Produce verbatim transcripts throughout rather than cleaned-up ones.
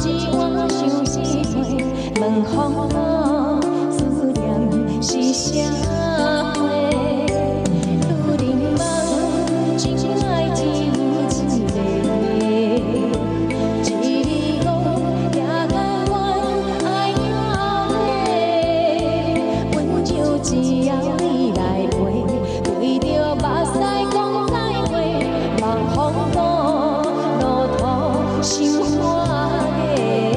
一碗相思花，问风雨思念是啥货？女人梦，真爱只有一个，一字五也甘愿爱了你，阮就只要你来陪，对着目屎讲再会，望风雨路途伤花个。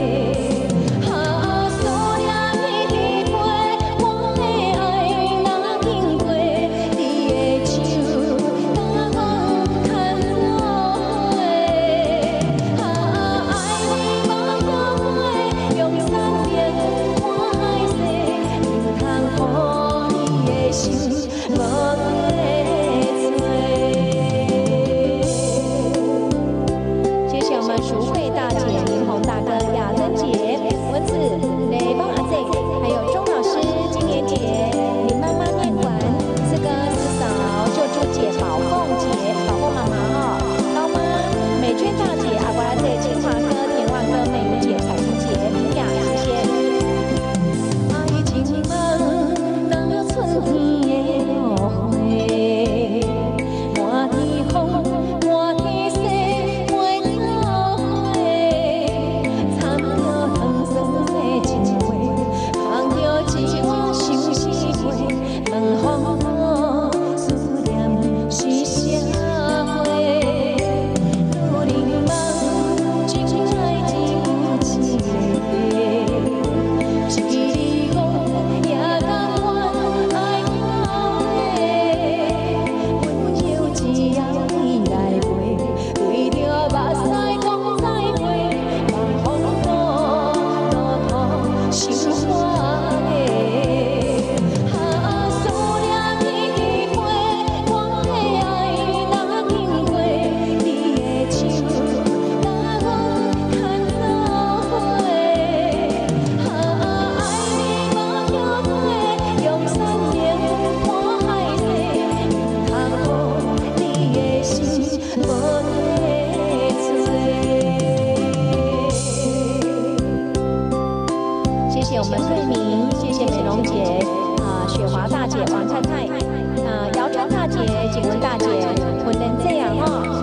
谢谢我们慧明，谢谢美容姐，啊、呃，雪华大姐、王太太，啊、呃，姚川大姐、景文大姐，不能这样哈、哦。